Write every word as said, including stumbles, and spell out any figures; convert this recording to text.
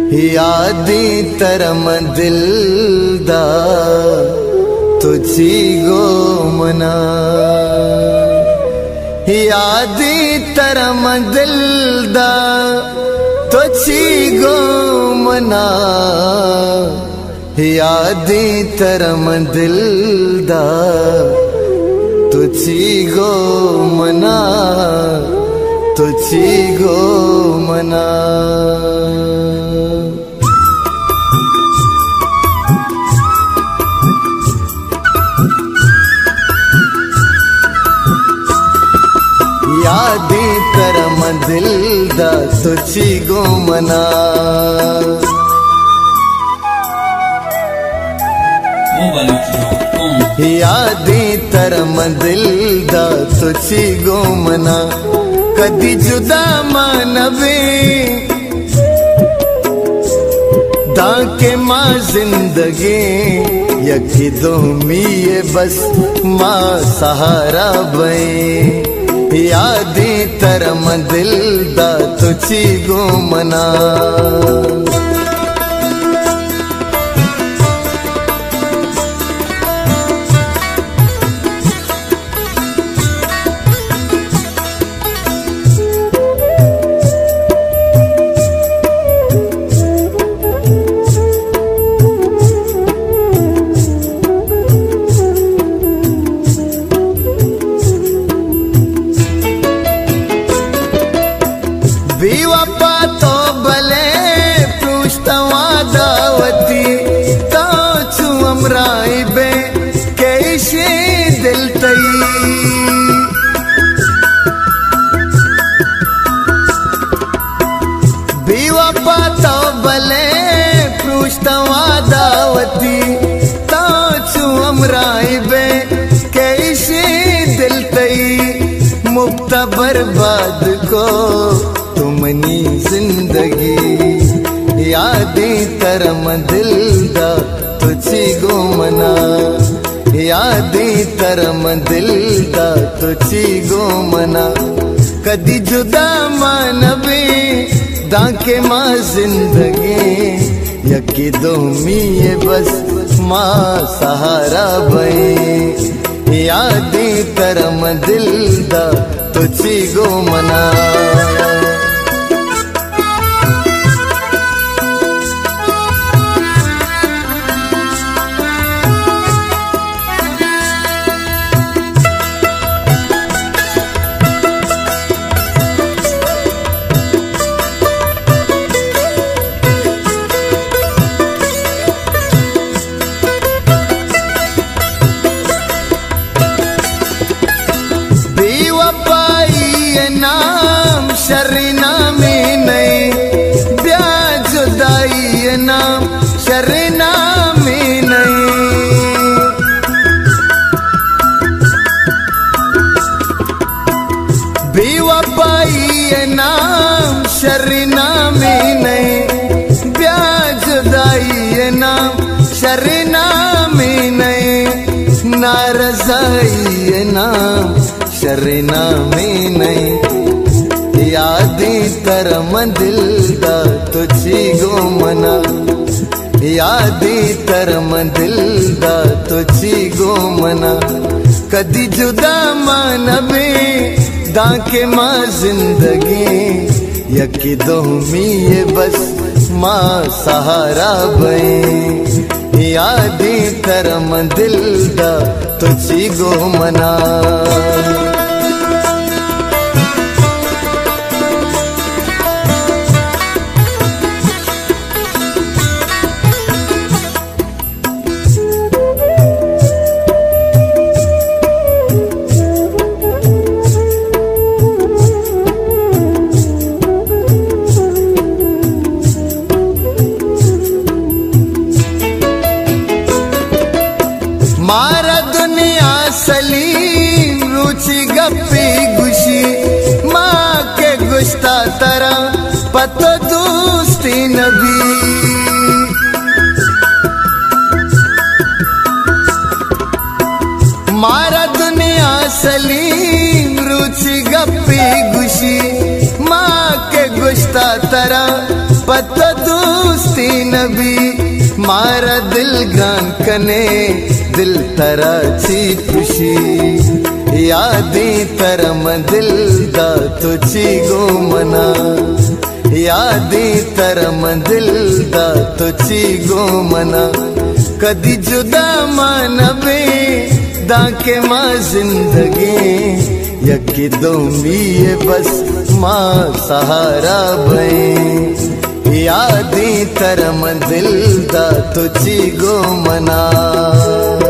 यादी तरम दिलदा तुझी गो मना, यादी तरम दिलदा तुझी गो मना, यादी तरम दिलदा तुझी गो मना, तुझी गो मना। यादी तरम दिलदा तुझी गो मना, यादी तरम दिलदा तुझी गो मना, कदी जुदा मानवे दाके माँ जिंदगी यकी दो मिये बस माँ सहारा बे, यादी तरम दिलदा तुझी गो मना। बेवफा तो भले पृष्ठवा दावती तो छुअम राय बे कैसे दिल तई, बेवफा तो भले पृष्ठवा दावती तो छुअम राय बे कैसे दिल तई, मुफ्ता बर्बाद को तुमनी जिंदगी, यादी तरम दिलदा तुझी गो मना, यादी तरम दिलदा तुझी गो मना, कदी जुदा मानवे दाके माँ जिंदगी यकी दो मिये बस माँ सहारा बे, यादी तरम दिलदा तुझी गो मना। नाम शरीना में नहीं ब्याह जुदाई नाम शरीना में नहीं, बेवफाई नाम शरीना में नहीं ब्याह जुदाई नाम शरीना में नहीं, नारज़ाई नाम शरीना में नहीं, यादी तरम दिलदा तुझी गो मना, यादी तरम दिलदा तुझी गो मना, कदी जुदा मानवे दाके माँ जिंदगी यकी दो मिये बस माँ सहारा बे, यादी तरम दिलदा तुझी गो मना। मारा दुनिया सलीम रुचि गप्पी गुशी, माँ के गुस्ता तरा पतो दोस्ती नबी, मारा दुनिया सलीम रुचि गप्पी गुशी, माँ के गुस्ता तरा पतो दोस्ती नबी मारा दिल ग्रान कने दिल तराची खुशी यादी तरम दिल दा तुझी गो मना यादी तरम दिल दा तुझी गो मना कदी जुदा मानवे दाके माँ जिंदगी यकी दो मिये बस माँ सहारा भई यादी तरम दिल दा तुझी गो मना।